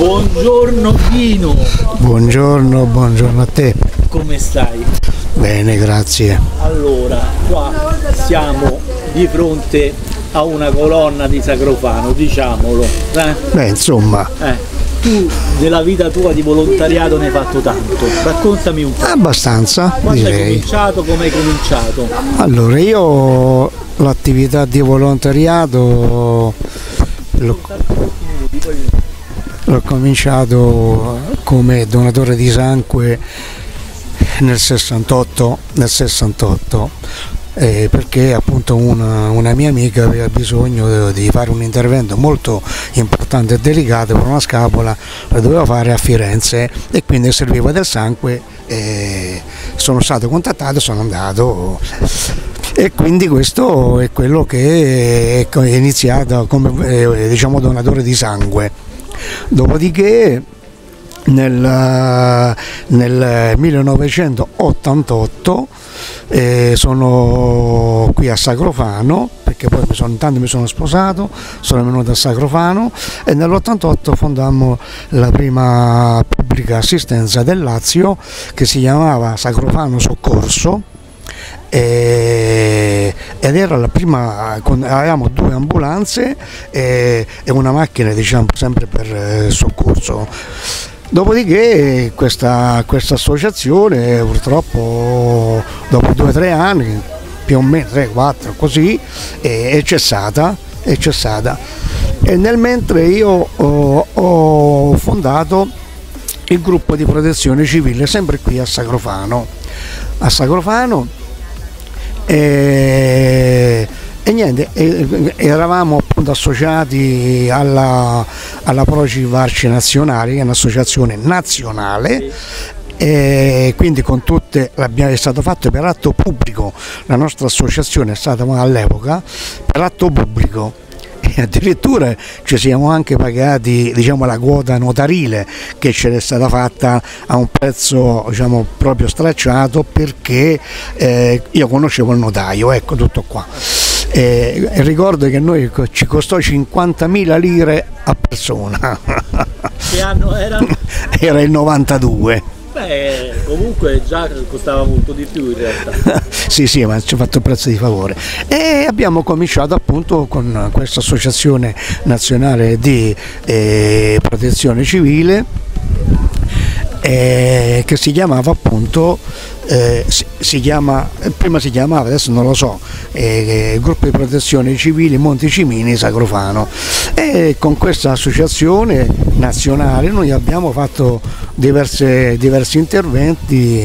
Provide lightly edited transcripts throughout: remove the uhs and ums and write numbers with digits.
Buongiorno Dino. Buongiorno a te. Come stai? Bene, grazie. Allora, qua siamo di fronte a una colonna di Sacrofano, diciamolo. Beh, insomma. Tu nella vita tua di volontariato ne hai fatto tanto. Raccontami un po'. Abbastanza, Quando direi. hai cominciato? Come hai cominciato? Allora, io l'attività di volontariato l'ho cominciato come donatore di sangue nel 68, perché appunto una mia amica aveva bisogno di fare un intervento molto importante e delicato per una scapola, la doveva fare a Firenze e quindi serviva del sangue, sono stato contattato, sono andato e quindi questo è quello che è iniziato come diciamo donatore di sangue. Dopodiché nel 1988 sono qui a Sacrofano, perché poi intanto mi sono sposato, sono venuto a Sacrofano e nell'88 fondammo la prima pubblica assistenza del Lazio che si chiamava Sacrofano Soccorso. Ed era la prima, avevamo 2 ambulanze e una macchina, diciamo, sempre per soccorso. Dopodiché questa associazione purtroppo dopo 2 o 3 anni, più o meno 3-4 così, è cessata. E nel mentre io ho fondato il gruppo di protezione civile sempre qui a Sacrofano. E niente, eravamo appunto associati alla Proci Varci Nazionale, che è un'associazione nazionale, e quindi con tutte è stato fatto per atto pubblico. La nostra associazione è stata all'epoca per atto pubblico. E addirittura ci siamo anche pagati, diciamo, la quota notarile che ce n'è stata fatta a un prezzo, diciamo, proprio stracciato, perché io conoscevo il notaio, ecco, tutto qua. Ricordo che noi ci costò 50.000 lire a persona. Che anno era? Era il 92. Beh, comunque già costava molto di più in realtà. Sì, ma ci ha fatto il prezzo di favore. E abbiamo cominciato appunto con questa associazione nazionale di protezione civile che si chiamava appunto, prima si chiamava, adesso non lo so, Gruppo di Protezione Civile Monti Cimini Sacrofano, e con questa associazione nazionale noi abbiamo fatto diversi interventi.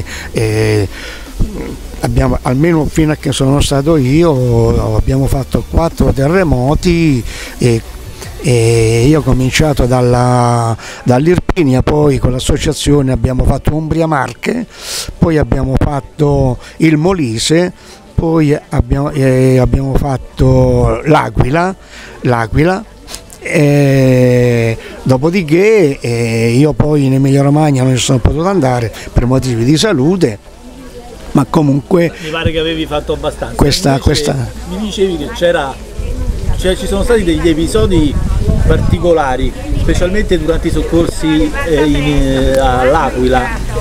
Almeno fino a che sono stato io, abbiamo fatto 4 terremoti e io ho cominciato dall'Irpinia, poi con l'associazione abbiamo fatto Umbria Marche, poi abbiamo fatto il Molise, poi abbiamo fatto l'Aquila. Dopodiché io poi in Emilia Romagna non ci sono potuto andare per motivi di salute, ma comunque mi pare che avevi fatto abbastanza. Mi dicevi che ci sono stati degli episodi particolari, specialmente durante i soccorsi all'Aquila.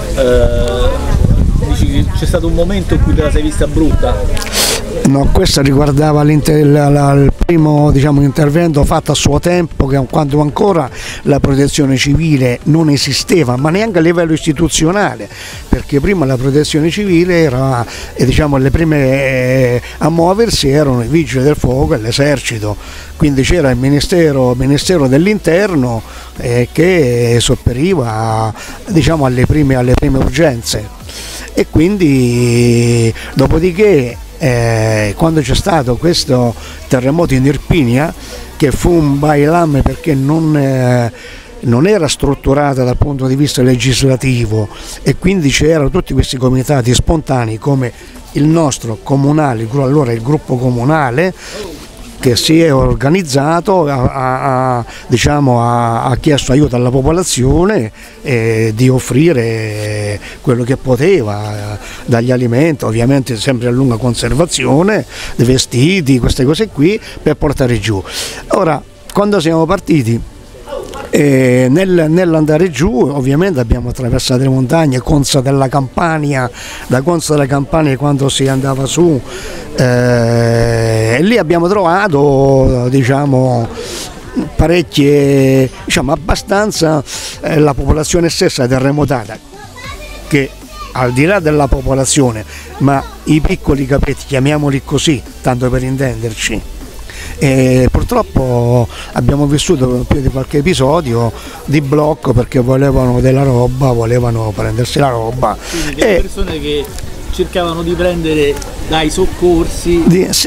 Dici che c'è stato un momento in cui te la sei vista brutta? No, questo riguardava il primo, diciamo, intervento fatto a suo tempo, quando ancora la protezione civile non esisteva, ma neanche a livello istituzionale, perché prima la protezione civile era, diciamo, le prime a muoversi erano i vigili del fuoco e l'esercito, quindi c'era il Ministero dell'Interno che sopperiva, diciamo, alle prime urgenze. E quindi dopodiché quando c'è stato questo terremoto in Irpinia, che fu un bailam perché non era strutturata dal punto di vista legislativo, e quindi c'erano tutti questi comitati spontanei come il nostro comunale, allora il gruppo comunale, che si è organizzato, ha chiesto aiuto alla popolazione di offrire quello che poteva, dagli alimenti, ovviamente sempre a lunga conservazione, dei vestiti, queste cose qui, per portare giù. Ora, quando siamo partiti Nell'andare giù ovviamente abbiamo attraversato le montagne, Conza della Campania, da Conza della Campania quando si andava su, e lì abbiamo trovato, diciamo, parecchie, diciamo abbastanza, la popolazione stessa terremotata, che al di là della popolazione, ma i piccoli capetti, chiamiamoli così, tanto per intenderci. E purtroppo abbiamo vissuto più di qualche episodio di blocco perché volevano della roba, volevano prendersi la roba. Quindi delle persone che cercavano di prendere dai soccorsi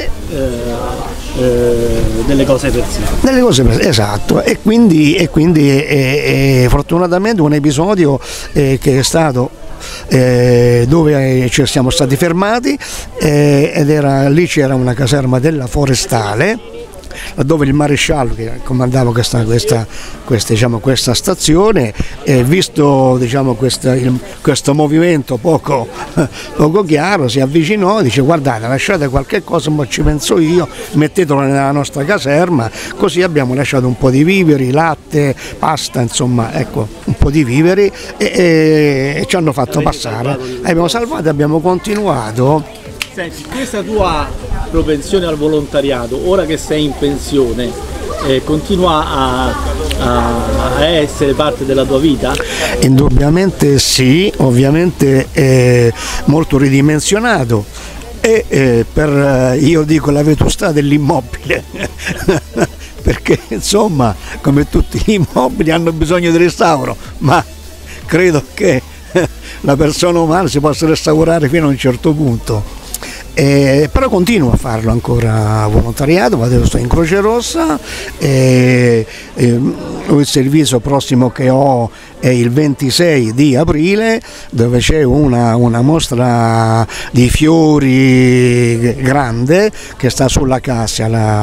delle cose per sé. Delle cose per sé, esatto, e quindi fortunatamente un episodio che è stato dove ci siamo stati fermati, ed lì c'era una caserma della Forestale, dove il maresciallo che comandava questa stazione, visto, diciamo, questo movimento poco chiaro, si avvicinò e dice: guardate, lasciate qualche cosa, ma ci penso io, mettetelo nella nostra caserma. Così abbiamo lasciato un po' di viveri, latte, pasta, insomma, ecco, un po' di viveri, e ci hanno fatto passare. Abbiamo salvato e abbiamo continuato. Senti, questa tua propensione al volontariato, ora che sei in pensione, continua a essere parte della tua vita? Indubbiamente sì, ovviamente è molto ridimensionato, e io dico la vetustà dell'immobile perché insomma, come tutti gli immobili, hanno bisogno di restauro, ma credo che la persona umana si possa restaurare fino a un certo punto. Però continuo a farlo ancora volontariato, sto in Croce Rossa, il servizio prossimo che ho è il 26 di aprile, dove c'è una mostra di fiori grande che sta sulla Cassia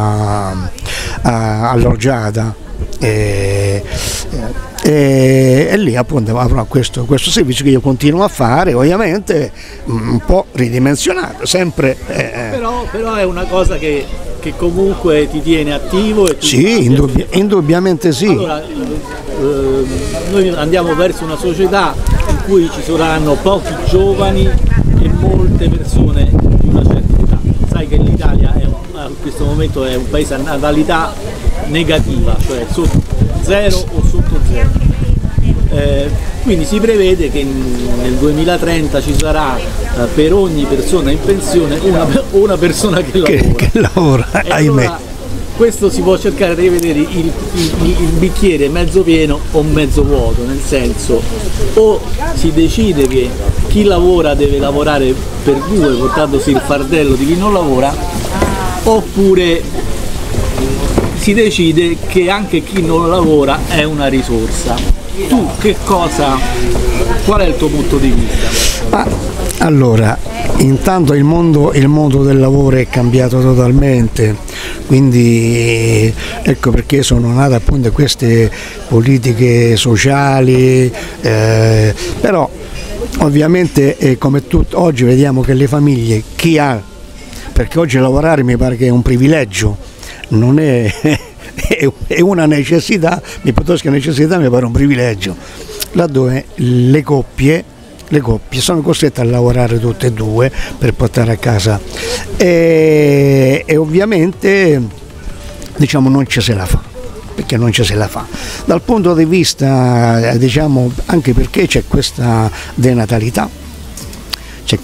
all'Orgiata. E lì appunto avrò questo servizio che io continuo a fare, ovviamente un po' ridimensionato, sempre. Però è una cosa che comunque ti tiene attivo. E sì, indubbiamente sì. Allora, noi andiamo verso una società in cui ci saranno pochi giovani e molte persone di una certa età. Sai che l'Italia in questo momento è un paese a natalità negativa, cioè sotto 0 o sotto 0. Quindi si prevede che nel 2030 ci sarà per ogni persona in pensione una persona che lavora. Ahimè. Allora, questo si può cercare di vedere il bicchiere mezzo pieno o mezzo vuoto, nel senso, o si decide che chi lavora deve lavorare per due portandosi il fardello di chi non lavora, oppure si decide che anche chi non lavora è una risorsa. Tu qual è il tuo punto di vista? Allora, intanto il mondo del lavoro è cambiato totalmente, quindi ecco perché sono nate appunto queste politiche sociali, però ovviamente come oggi vediamo che le famiglie, chi ha, perché oggi lavorare mi pare che è un privilegio, non è una necessità, piuttosto che necessità mi pare un privilegio, laddove le coppie sono costrette a lavorare tutte e due per portare a casa, e ovviamente, diciamo, non ci se la fa, perché non ci se la fa dal punto di vista, diciamo, anche perché c'è questa denatalità. Se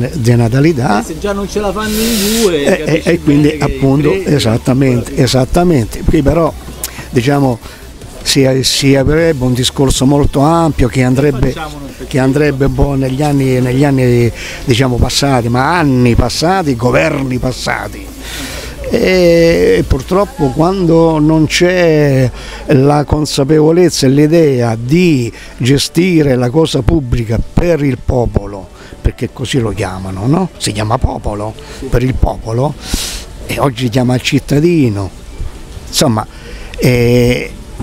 già non ce la fanno in due, e quindi appunto esattamente. Qui però, diciamo, si aprirebbe un discorso molto ampio che andrebbe un po' negli anni diciamo passati, ma anni passati, governi passati. E purtroppo quando non c'è la consapevolezza e l'idea di gestire la cosa pubblica per il popolo, perché così lo chiamano, no? Si chiama popolo, per il popolo, e oggi chiama cittadino, insomma, e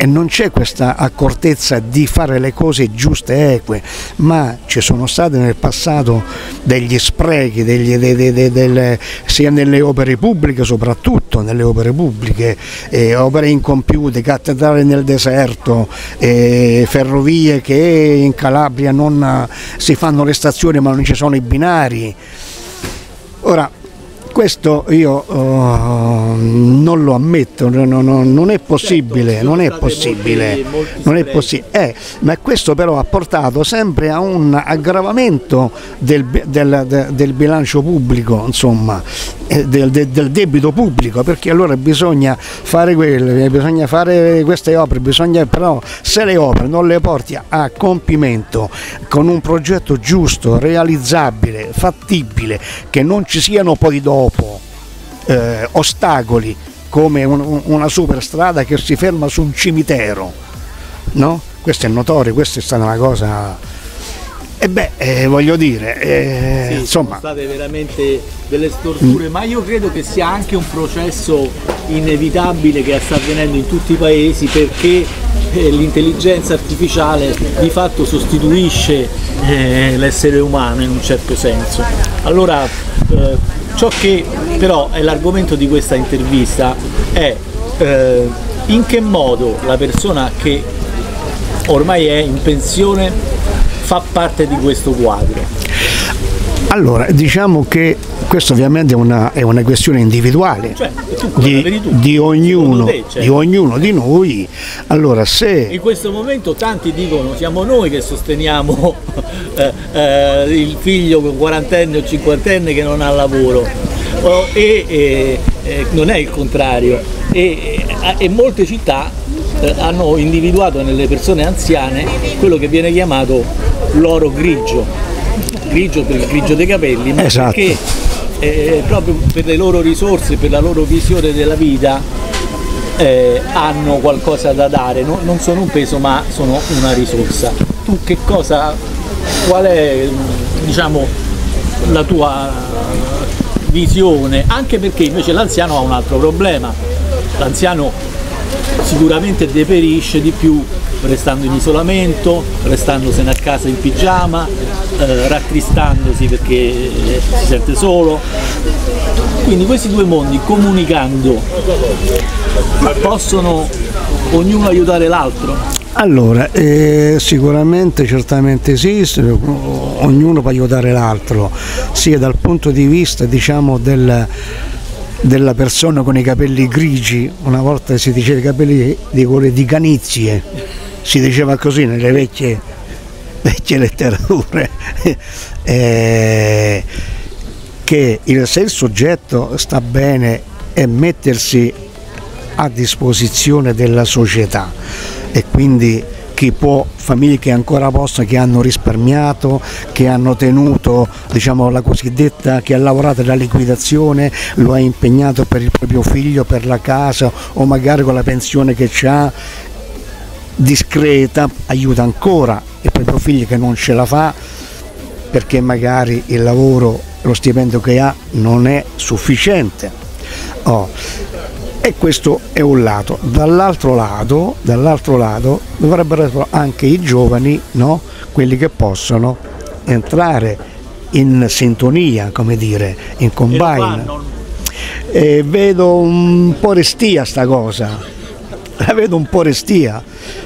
e non c'è questa accortezza di fare le cose giuste e eque, ma ci sono stati nel passato degli sprechi, sia nelle opere pubbliche, soprattutto nelle opere pubbliche, opere incompiute, cattedrali nel deserto, ferrovie che in Calabria non si fanno le stazioni ma non ci sono i binari. Ora, questo io non lo ammetto, non è possibile, certo, non è possibile, non è possibile. Ma questo però ha portato sempre a un aggravamento del bilancio pubblico, insomma, del debito pubblico, perché allora bisogna fare bisogna fare queste opere, però se le opere non le porti a compimento con un progetto giusto, realizzabile, fattibile, che non ci siano poi dopo ostacoli come una superstrada che si ferma su un cimitero, no? Questo è notorio, questa è stata una cosa, voglio dire, sì, insomma, sono state veramente delle storture, ma io credo che sia anche un processo inevitabile che sta avvenendo in tutti i paesi, perché l'intelligenza artificiale di fatto sostituisce l'essere umano in un certo senso. Allora ciò che però è l'argomento di questa intervista è in che modo la persona che ormai è in pensione fa parte di questo quadro. Allora, diciamo che questo ovviamente è una questione individuale, cioè, di ognuno di noi. Allora, se in questo momento tanti dicono siamo noi che sosteniamo il figlio quarantenne o cinquantenne che non ha lavoro, non è il contrario, e molte città hanno individuato nelle persone anziane quello che viene chiamato l'oro grigio per il grigio dei capelli, ma esatto, perché proprio per le loro risorse, per la loro visione della vita hanno qualcosa da dare, non sono un peso ma sono una risorsa. Tu qual è, diciamo, la tua visione? Anche perché invece l'anziano ha un altro problema, l'anziano sicuramente deperisce di più restando in isolamento, restandosene a casa in pigiama, rattristandosi perché si sente solo. Quindi questi due mondi, comunicando, possono ognuno aiutare l'altro? Allora, sicuramente, certamente sì, ognuno può aiutare l'altro, sia dal punto di vista, diciamo, della persona con i capelli grigi. Una volta si diceva i capelli di colore di canizie, si diceva così nelle vecchie letterature, che se il soggetto sta bene è mettersi a disposizione della società, e quindi chi può, famiglie che ancora possono, che hanno risparmiato, che hanno tenuto, diciamo, la cosiddetta, che ha lavorato la liquidazione, lo ha impegnato per il proprio figlio, per la casa, o magari con la pensione che ha discreta aiuta ancora il proprio figlio che non ce la fa perché magari il lavoro, lo stipendio che ha non è sufficiente. E questo è un lato. Dall'altro lato dovrebbero essere anche i giovani, no? Quelli che possono entrare in sintonia, come dire, in combine. Vedo un po' restia sta cosa, la vedo un po' restia.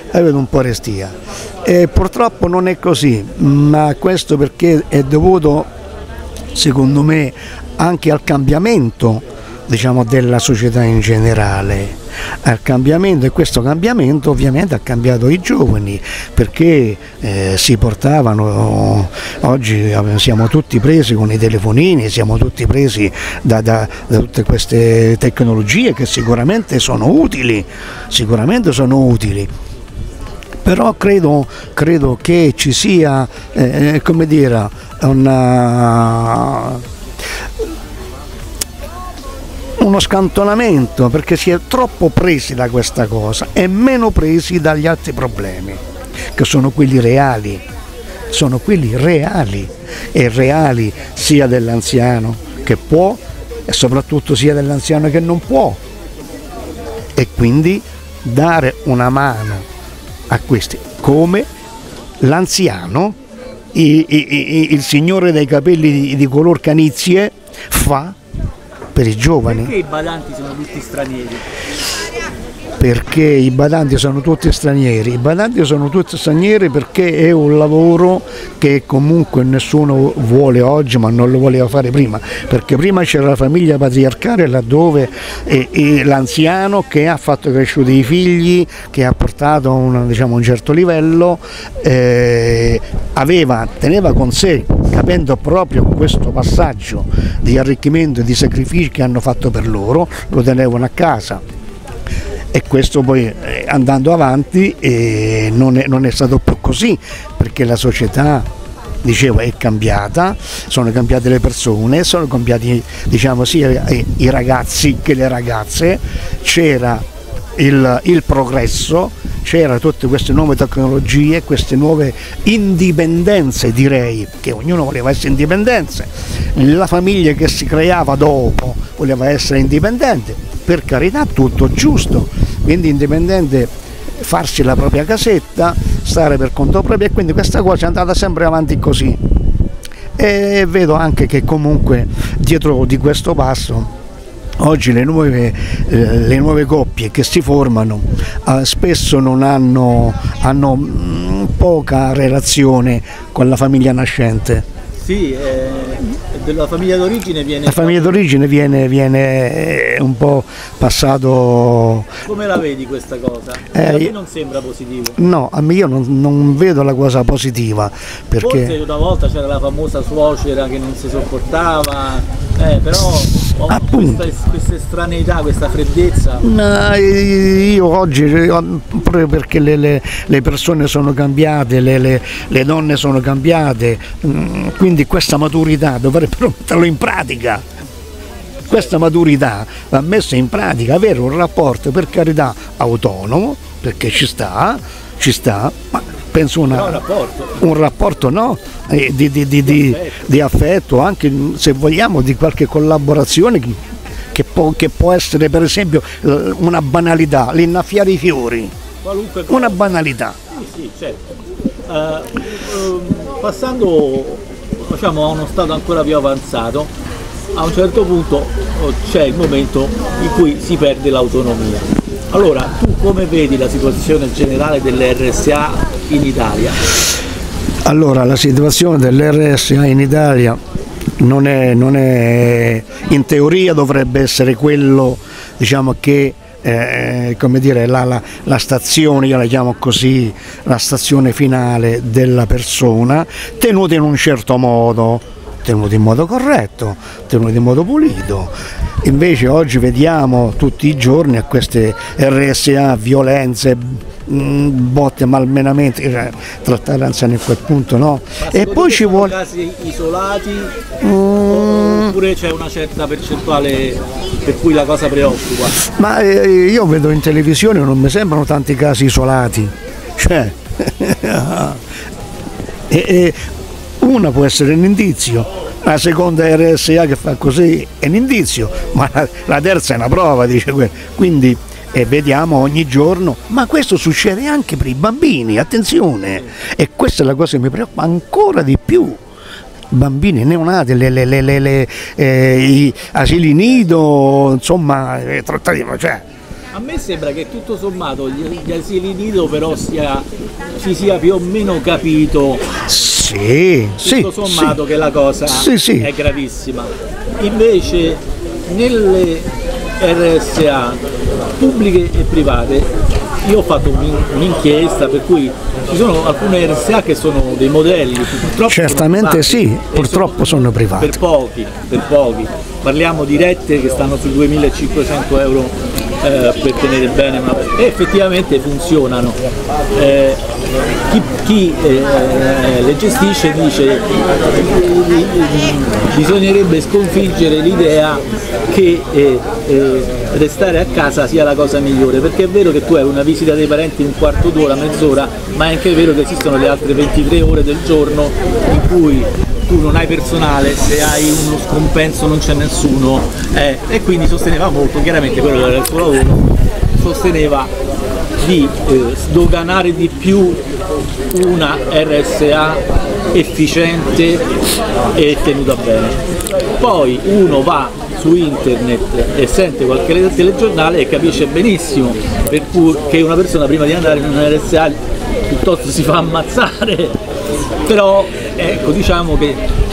Purtroppo non è così, ma questo perché è dovuto, secondo me, anche al cambiamento, diciamo, della società in generale, al cambiamento, e questo cambiamento ovviamente ha cambiato i giovani, perché si portavano, oggi siamo tutti presi con i telefonini, siamo tutti presi da tutte queste tecnologie che sicuramente sono utili, però credo che ci sia, come dire, uno scantonamento, perché si è troppo presi da questa cosa e meno presi dagli altri problemi, che sono quelli reali, e reali sia dell'anziano che può e soprattutto sia dell'anziano che non può, e quindi dare una mano a questi, come l'anziano, il signore dai capelli di color canizie fa per i giovani. Perché i badanti sono tutti stranieri? Perché i badanti sono tutti stranieri? I badanti sono tutti stranieri perché è un lavoro che comunque nessuno vuole oggi, ma non lo voleva fare prima, perché prima c'era la famiglia patriarcale laddove l'anziano che ha fatto cresciuti i figli, che ha portato un certo livello, teneva con sé, capendo proprio questo passaggio di arricchimento e di sacrifici che hanno fatto per loro, lo tenevano a casa. E questo poi andando avanti non è stato più così, perché la società, dicevo, è cambiata, sono cambiate le persone, sono cambiati, diciamo, sia i ragazzi che le ragazze, c'era il progresso, c'era tutte queste nuove tecnologie, queste nuove indipendenze, direi, che ognuno voleva essere indipendente, la famiglia che si creava dopo voleva essere indipendente, per carità, tutto giusto, quindi indipendente, farsi la propria casetta, stare per conto proprio, e quindi questa cosa è andata sempre avanti così. E vedo anche che comunque dietro di questo passo oggi le nuove coppie che si formano spesso non hanno poca relazione con la famiglia nascente. Sì, della famiglia d'origine viene... La famiglia d'origine viene un po' passato... Come la vedi questa cosa? A me non sembra positivo. No, a me io non vedo la cosa positiva, perché... Forse una volta c'era la famosa suocera che non si sopportava, però questa estraneità, questa freddezza... Io oggi, proprio perché le persone sono cambiate, le donne sono cambiate, quindi questa maturità dovrebbero metterlo in pratica. Questa maturità va messa in pratica, avere un rapporto, per carità, autonomo, perché ci sta, ma penso un rapporto no, di affetto, anche se vogliamo di qualche collaborazione che può essere, per esempio, una banalità, l'innaffiare i fiori, una banalità. Sì, certo. Passando, diciamo, a uno stato ancora più avanzato, a un certo punto c'è il momento in cui si perde l'autonomia. Allora, tu come vedi la situazione generale delle RSA in Italia? Allora, la situazione delle RSA in Italia non è, in teoria dovrebbe essere quello, diciamo, che come dire, la stazione, io la chiamo così, la stazione finale della persona, tenuta in un certo modo, tenuta in modo corretto, tenuta in modo pulito. Invece oggi vediamo tutti i giorni a queste RSA violenze, botte, malmenamenti, trattare anziani a quel punto no. E poi ci vuole casi isolati oppure c'è una certa percentuale per cui la cosa preoccupa? Ma io vedo in televisione, non mi sembrano tanti casi isolati, cioè una può essere un indizio, la seconda RSA che fa così è un indizio, ma la terza è una prova, dice quello. Quindi vediamo ogni giorno, ma questo succede anche per i bambini, attenzione, e questa è la cosa che mi preoccupa ancora di più. Bambini neonati, gli asili nido, insomma, trattati, cioè. A me sembra che tutto sommato gli asili nido però ci sia più o meno capito, tutto sommato, che la cosa è gravissima. Invece nelle RSA pubbliche e private io ho fatto un'inchiesta per cui ci sono alcune RSA che sono dei modelli, purtroppo certamente sì, purtroppo sono private. Per pochi, parliamo di rette che stanno sui 2.500 euro per tenere bene, e effettivamente funzionano. Chi le gestisce dice bisognerebbe sconfiggere l'idea che restare a casa sia la cosa migliore, perché è vero che tu hai una visita dei parenti in un quarto d'ora, mezz'ora, ma è anche vero che esistono le altre 23 ore del giorno in cui tu non hai personale, se hai uno scompenso non c'è nessuno, e quindi sosteneva molto, chiaramente quello era il suo lavoro, sosteneva di sdoganare di più una RSA efficiente e tenuta bene. Poi uno va su internet e sente qualche telegiornale e capisce benissimo per cui che una persona prima di andare in una RSA piuttosto si fa ammazzare, però ecco, diciamo che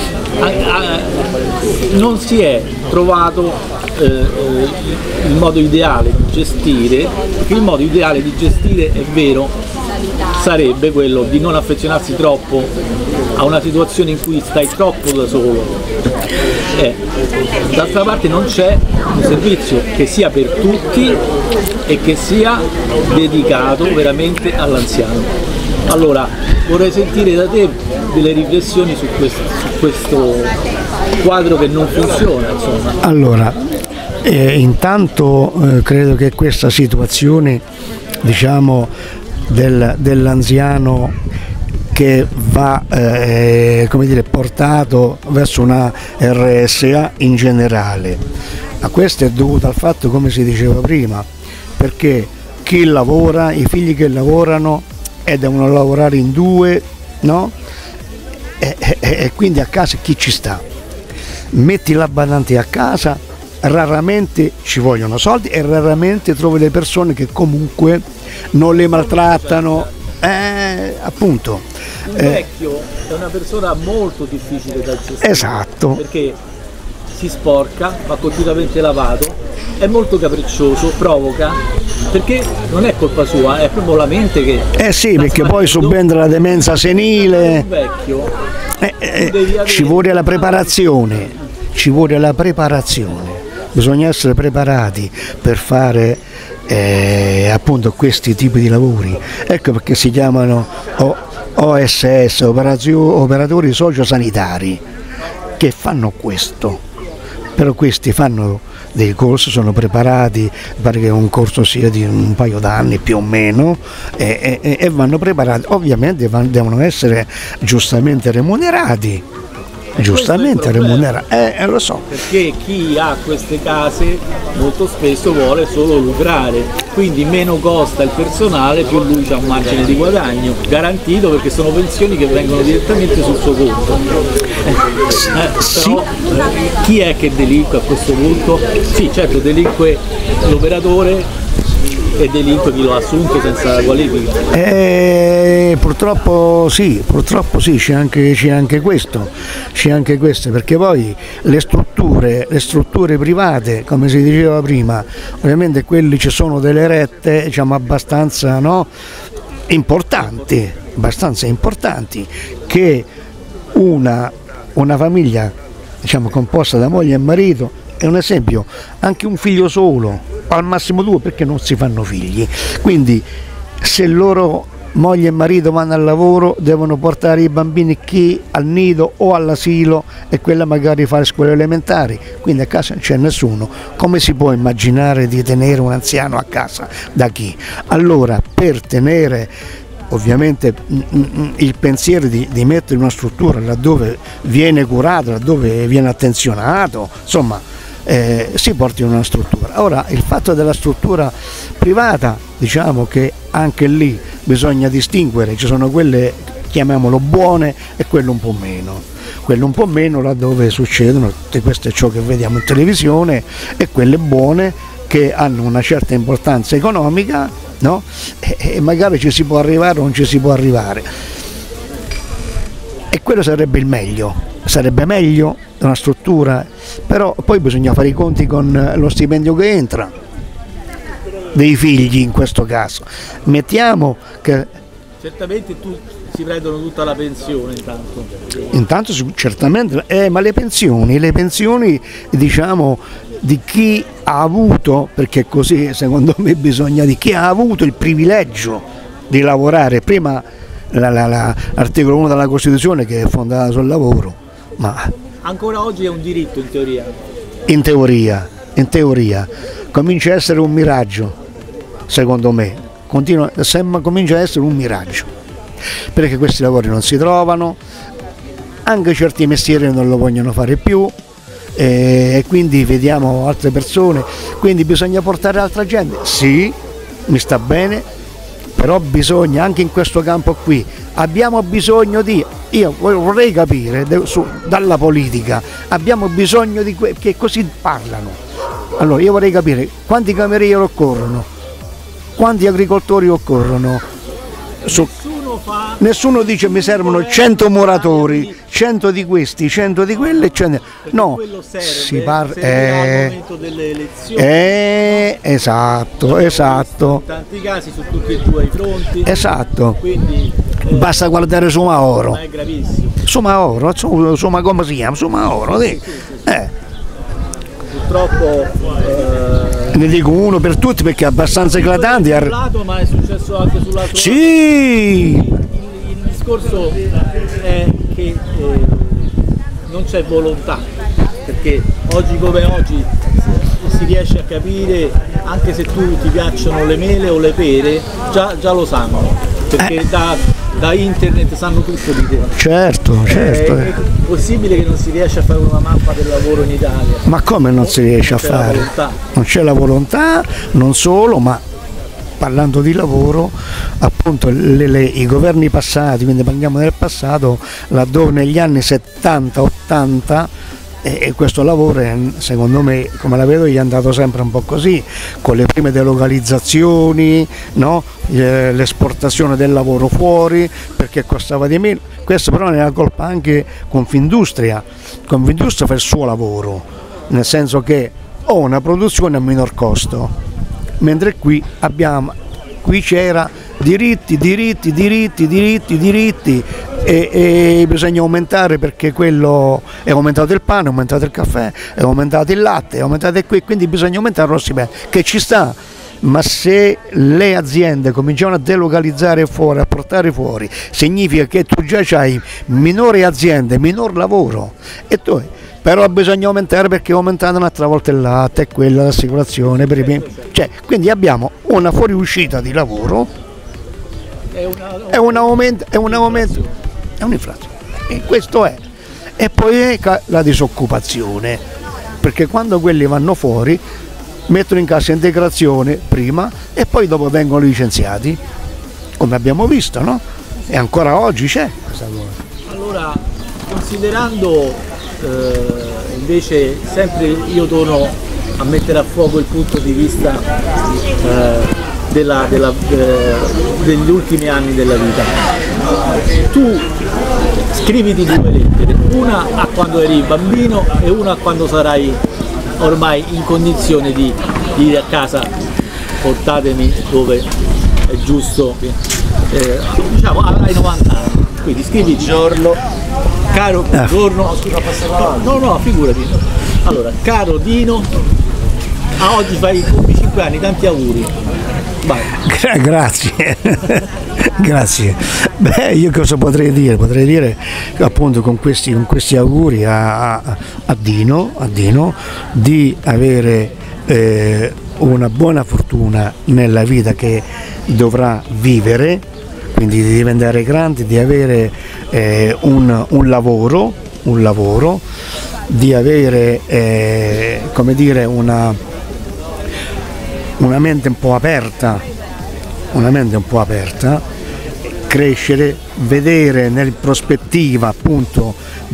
non si è trovato il modo ideale di gestire, perché il modo ideale di gestire, è vero, sarebbe quello di non affezionarsi troppo a una situazione in cui stai troppo da solo. D'altra parte non c'è un servizio che sia per tutti e che sia dedicato veramente all'anziano. Allora vorrei sentire da te delle riflessioni su questo quadro che non funziona, insomma. Allora, intanto credo che questa situazione, diciamo, dell'anziano che va come dire, portato verso una RSA in generale, a questo è dovuto al fatto, come si diceva prima, perché chi lavora, i figli che lavorano e devono lavorare in due, no? E quindi a casa chi ci sta? Metti la badante a casa, raramente ci vogliono soldi e raramente trovi le persone che comunque non le maltrattano, appunto. Un vecchio è una persona molto difficile da gestire. Esatto. Perché si sporca, va continuamente lavato, è molto capriccioso, provoca, perché non è colpa sua, è proprio la mente che... sì, perché poi subentra la demenza senile. Un vecchio ci vuole la preparazione, bisogna essere preparati per fare appunto questi tipi di lavori. Ecco perché si chiamano OSS, operatori sociosanitari, che fanno questo. Però questi fanno dei corsi, sono preparati, pare che un corso sia di un paio d'anni più o meno, e vanno preparati, ovviamente devono essere giustamente remunerati. Giustamente remunerati, lo so. Perché chi ha queste case molto spesso vuole solo lucrare, quindi meno costa il personale, più lui ha un margine di guadagno garantito, perché sono pensioni che vengono direttamente sul suo conto. Però, chi è che delinque a questo punto? Sì, certo, delinque l'operatore e delinque chi lo ha assunto senza qualifica. Purtroppo sì, c'è anche questo, perché poi le strutture private, come si diceva prima, ovviamente quelli ci sono delle rette, diciamo, abbastanza importanti, che una famiglia, diciamo, composta da moglie e marito, è un esempio, anche un figlio solo, al massimo due, perché non si fanno figli, quindi se loro moglie e marito vanno al lavoro devono portare i bambini chi al nido o all'asilo, e quella magari fa le scuole elementari, quindi a casa non c'è nessuno. Come si può immaginare di tenere un anziano a casa? Da chi? Allora, per tenere ovviamente il pensiero di mettere in una struttura laddove viene curato, laddove viene attenzionato, insomma, si porti in una struttura. Ora, il fatto della struttura privata, diciamo che anche lì bisogna distinguere, ci sono quelle, chiamiamolo, buone, e quelle un po' meno, laddove succedono tutte queste, ciò che vediamo in televisione, e quelle buone che hanno una certa importanza economica, no? E magari ci si può arrivare o non ci si può arrivare, e quello sarebbe il meglio. Sarebbe meglio una struttura, però poi bisogna fare i conti con lo stipendio che entra dei figli, in questo caso. Mettiamo che certamente si prendono tutta la pensione intanto certamente, ma le pensioni, diciamo, di chi ha avuto, perché così secondo me bisogna, di chi ha avuto il privilegio di lavorare. Prima l'articolo 1 della Costituzione, che è fondata sul lavoro, ma ancora oggi è un diritto in teoria. In teoria comincia a essere un miraggio, secondo me, comincia a essere un miraggio, perché questi lavori non si trovano, anche certi mestieri non lo vogliono fare più, e quindi vediamo altre persone, quindi bisogna portare altra gente. Sì, mi sta bene, però bisogna anche in questo campo qui, abbiamo bisogno di, io vorrei capire dalla politica, abbiamo bisogno di che così parlano. Allora io vorrei capire quanti camerieri occorrono, quanti agricoltori occorrono. Nessuno dice mi servono 100 muratori, 100 di questi, 100 di quelli, 100. No, si parla al momento delle elezioni. Esatto. In tanti casi su tutti e due i fronti. Esatto. Quindi basta guardare su Mauro. Ma è gravissimo. Su Mauro, come si chiama? Su Mauro, sì. Purtroppo ne dico uno per tutti perché è abbastanza eclatante. Ma è successo anche sull'altro sì. lato. Il discorso è che non c'è volontà, perché oggi come oggi si riesce a capire, anche se ti piacciono le mele o le pere, già lo sanno, perché da internet sanno tutto di te. Certo. È possibile che non si riesca a fare una mappa del lavoro in Italia? Ma come non si riesce a fare? Non c'è la volontà, non solo, ma parlando di lavoro, appunto i governi passati, quindi parliamo del passato, laddove negli anni 70-80 e questo lavoro secondo me, come la vedo, gli è andato sempre un po' così, con le prime delocalizzazioni, no? L'esportazione del lavoro fuori perché costava di meno. Questo però ne ha colpa anche Confindustria. Confindustria fa il suo lavoro, nel senso che ho una produzione a minor costo, mentre qui c'era diritti e bisogna aumentare perché quello è aumentato il pane, è aumentato il caffè, è aumentato il latte, è aumentato qui, quindi bisogna aumentare lo stipendio, che ci sta. Ma se le aziende cominciano a delocalizzare fuori, a portare fuori, significa che tu già hai minori aziende, minor lavoro, però bisogna aumentare perché è aumentato un'altra volta il latte e quella, l'assicurazione, quindi abbiamo una fuoriuscita di lavoro, è un'inflazione, e questo è. E poi la disoccupazione, perché quando quelli vanno fuori mettono in cassa integrazione prima e poi dopo vengono licenziati, come abbiamo visto, no? E ancora oggi c'è questa cosa. Allora, considerando invece sempre io torno a mettere a fuoco il punto di vista degli ultimi anni della vita, tu scriviti 2 lettere, una a quando eri bambino e una a quando sarai ormai in condizione di dire a casa portatemi dove è giusto, diciamo avrai 90 anni, quindi scrivi giorno, caro giorno, no, figurati. Allora, caro Dino, a oggi fai 25 anni, tanti auguri. Vai. Grazie. Grazie. Beh, io cosa potrei dire? Potrei dire che appunto con questi auguri a Dino di avere una buona fortuna nella vita che dovrà vivere, quindi di diventare grande, di avere un lavoro, di avere come dire una mente un po' aperta, crescere, vedere nel prospettiva appunto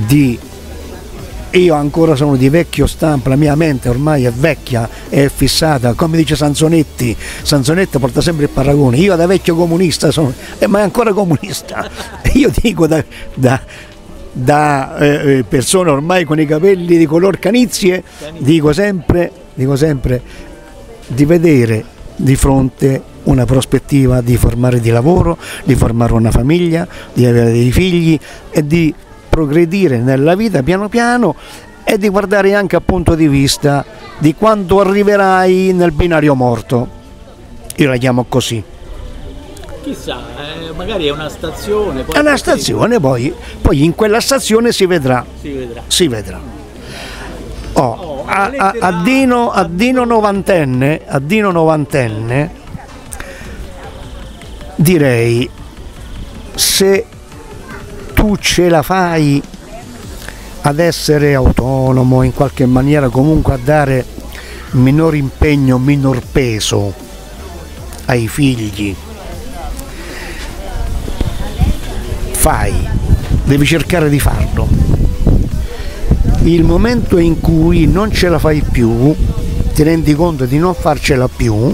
io ancora sono di vecchio stampo, la mia mente ormai è vecchia, è fissata, come dice Sansonetti porta sempre il paragone, io da vecchio comunista sono, ma è ancora comunista, io dico da persone ormai con i capelli di color canizie, dico sempre di vedere di fronte una prospettiva di formare di lavoro, di formare una famiglia, di avere dei figli e di progredire nella vita piano piano e di guardare anche a punto di vista di quando arriverai nel binario morto. Io la chiamo così. Chissà, magari è una stazione. È una stazione, poi in quella stazione si vedrà. A Dino novantenne direi, se tu ce la fai ad essere autonomo in qualche maniera, comunque a dare minor impegno, minor peso ai figli, fai, devi cercare di farlo. Il momento in cui non ce la fai più, ti rendi conto di non farcela più,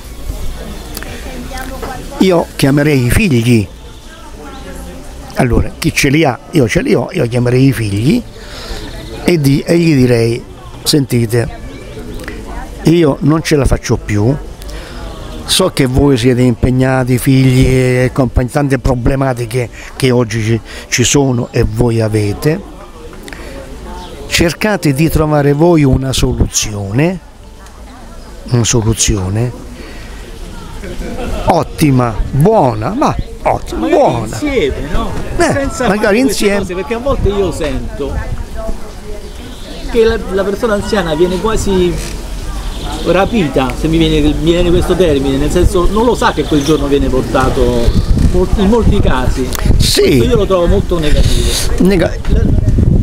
io chiamerei i figli. Allora, chi ce li ha, io ce li ho, io chiamerei i figli e gli direi: sentite, io non ce la faccio più, so che voi siete impegnati, figli e tante problematiche che oggi ci sono e voi avete, cercate di trovare voi una soluzione ottima, buona, ma ottima, buona. Insieme, no? Senza magari insieme. Cose, perché a volte io sento che la persona anziana viene quasi rapita, se mi viene questo termine, nel senso non lo sa che quel giorno viene portato in molti casi. Sì. Io lo trovo molto negativo.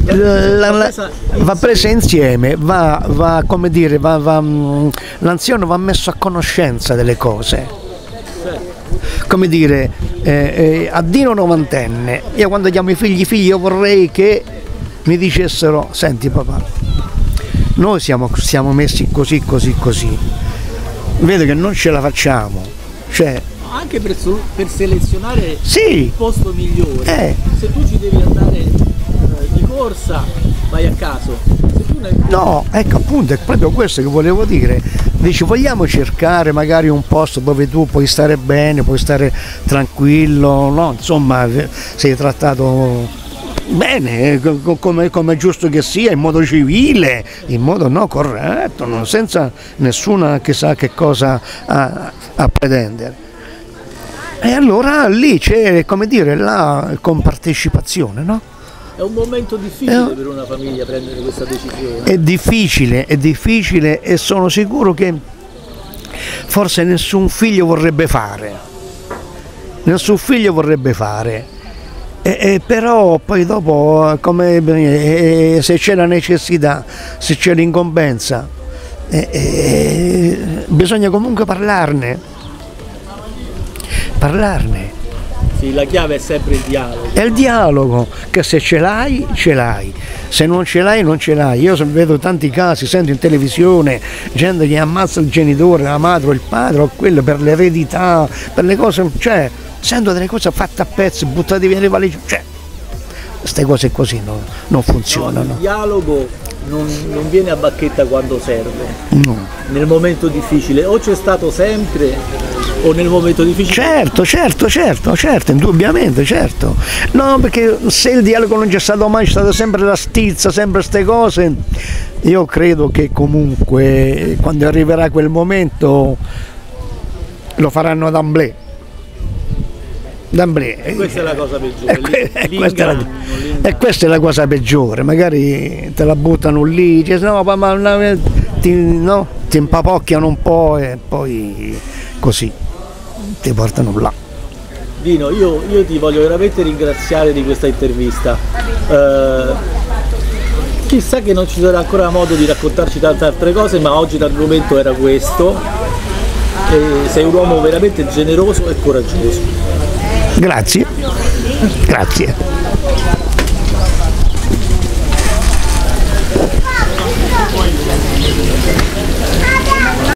Va presa insieme, come dire, l'anziano va messo a conoscenza delle cose. Come dire, a Dino novantenne, io quando chiamo i figli, io vorrei che mi dicessero: senti papà, noi siamo messi così, vedo che non ce la facciamo, cioè, anche per selezionare sì, il posto migliore, se tu ci devi andare di corsa, vai a caso. Se tu no, ecco, appunto, è proprio questo che volevo dire. Dici, vogliamo cercare magari un posto dove tu puoi stare bene, puoi stare tranquillo, no? Insomma, sei trattato bene, come è giusto che sia, in modo civile, in modo corretto, senza nessuna chissà che cosa a pretendere. E allora lì c'è, come dire, la compartecipazione, no? È un momento difficile per una famiglia prendere questa decisione. È difficile e sono sicuro che forse nessun figlio vorrebbe fare. Però poi dopo, se c'è la necessità, se c'è l'incombenza, bisogna comunque parlarne. Sì, la chiave è sempre il dialogo. È il dialogo, che se ce l'hai, se non ce l'hai, non ce l'hai. Io vedo tanti casi, sento in televisione gente che ammazza il genitore, la madre o il padre o quello per l'eredità, per le cose, cioè, sento delle cose fatte a pezzi, buttate via le valigie, cioè, queste cose così non funzionano. No, il dialogo non viene a bacchetta quando serve, no. Nel momento difficile, o c'è stato sempre o nel momento difficile. Certo, indubbiamente, certo. No, perché se il dialogo non c'è stato mai, c'è stata sempre la stizza, sempre queste cose, io credo che comunque quando arriverà quel momento lo faranno d'amblè. E questa è la cosa peggiore. E questa è la cosa peggiore, magari te la buttano lì, dice, ti impapocchiano un po' e poi così ti portano là. Dino, io ti voglio veramente ringraziare di questa intervista. Chissà che non ci sarà ancora modo di raccontarci tante altre cose, ma oggi l'argomento era questo. E sei un uomo veramente generoso e coraggioso. Grazie.